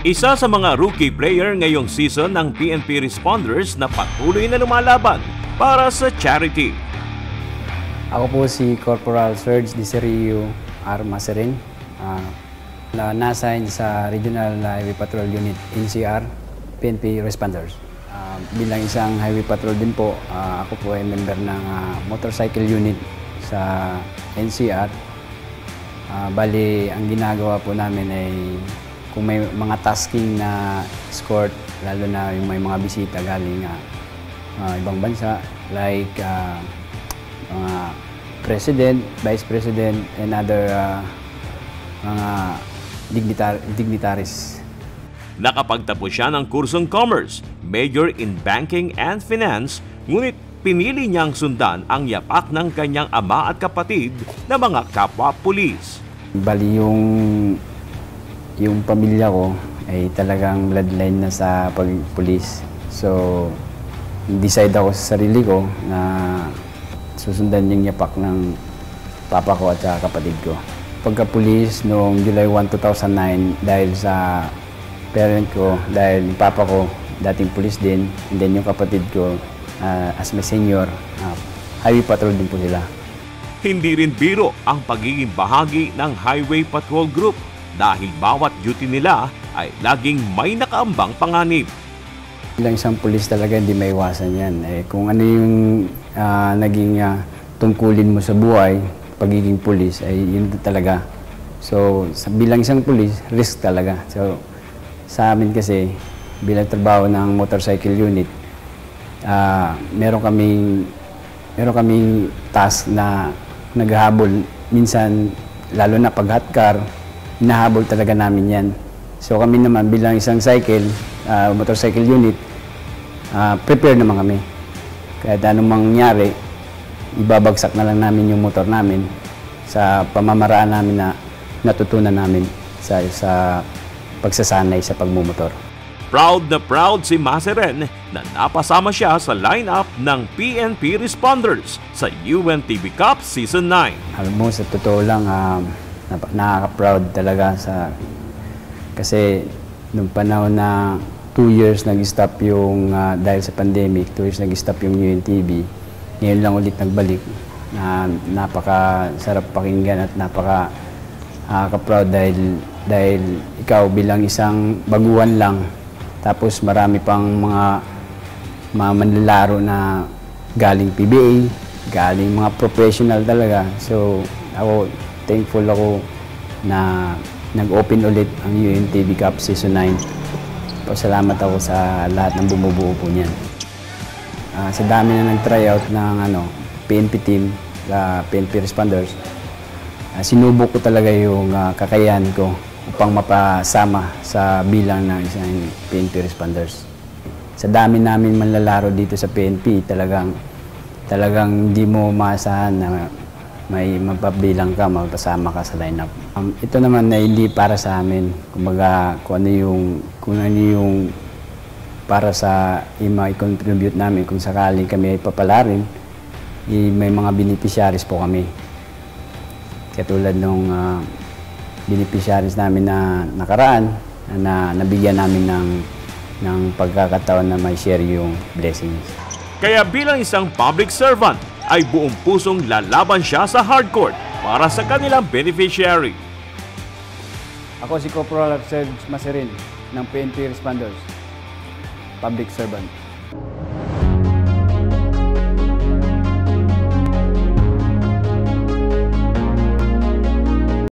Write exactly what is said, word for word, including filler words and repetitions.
Isa sa mga rookie player ngayong season ng P N P Responders na patuloy na lumalaban para sa charity. Ako po si Corporal Sergs R. Maceren, uh, na na-assign sa Regional Highway Patrol Unit N C R, P N P Responders. Uh, bilang isang highway patrol din po, uh, ako po ay member ng uh, motorcycle unit sa N C R. Uh, bali, ang ginagawa po namin ay kung may mga tasking na escort, lalo na yung may mga bisita galing uh, uh, ibang bansa, like uh, mga president, vice president, and other uh, mga dignitar dignitaries. Nakapagtapos siya ng kursong Commerce, Major in Banking and Finance, ngunit pinili niyang sundan ang yapak ng kanyang ama at kapatid na mga kapwa-pulis. Bali yung, yung pamilya ko ay talagang bloodline na sa pag-pulis. So, decide ako sa sarili ko na susundan yung yapak ng papa ko at sa kapatid ko. Pagka-pulis noong July first, two thousand nine, dahil sa parent ko, dahil yung papa ko dating pulis din, and then yung kapatid ko uh, as my senior, uh, highway patrol din po sila. Hindi rin biro ang pagiging bahagi ng Highway Patrol Group dahil bawat duty nila ay laging may nakaambang panganib. Bilang isang pulis talaga hindi may iwasan yan. Eh, kung ano yung uh, naging uh, tungkulin mo sa buhay, pagiging pulis, ay yun talaga. So, sa, bilang isang pulis, risk talaga. So, sa amin kasi, bilang trabaho ng motorcycle unit, uh, meron kaming, meron kaming task na naghahabol. Minsan, lalo na pag hot car, hinahabol talaga namin yan. So, kami naman bilang isang cycle, uh, motorcycle unit, uh, prepare naman kami. Kahit anong mangyari, ibabagsak na lang namin yung motor namin sa pamamaraan namin na natutunan namin sa, sa pagsasanay sa pagmumotor. Proud na proud si Maceren na napasama siya sa lineup ng P N P Responders sa U N T V Cup Season nine. Alam mo, sa totoo lang, uh, nakaka-proud talaga sa kasi nung panahon na two years nag-stop yung uh, dahil sa pandemic, two years nag-stop yung U N T V. Ngayon lang ulit nagbalik. Na napaka-sarap pakinggan at napaka uh, ka-proud dahil dahil ikaw bilang isang baguhan lang, tapos marami pang mga mga manlalaro na galing P B A, galing mga professional talaga. So ako, thankful ako na nag-open ulit ang U N T V Cup Season nine. Pasalamat ako sa lahat ng bumubuo po niyan. Uh, sa dami na nag-tryout ng ano, P N P team, uh, P N P Responders, uh, sinubok ko talaga yung uh, kakayahan ko upang mapasama sa bilang ng isang P N P Responders. Sa dami namin manlalaro dito sa P N P, talagang talagang hindi mo maasahan na may mapabilang ka, mapasama ka sa lineup. Um, ito naman na hindi para sa amin. Kumbaga, kung ano yung, kung ano yung para sa i-contribute namin kung sakaling kami ay papalarin, may mga beneficiaries po kami. Katulad nung uh, beneficiaries namin na nakaraan, na nabigyan namin ng, ng pagkakataon na may share yung blessings. Kaya bilang isang public servant, ay buong pusong lalaban siya sa hardcourt para sa kanilang beneficiary. Ako si Corporal Sergs Maceren ng P N P Responders, public servant.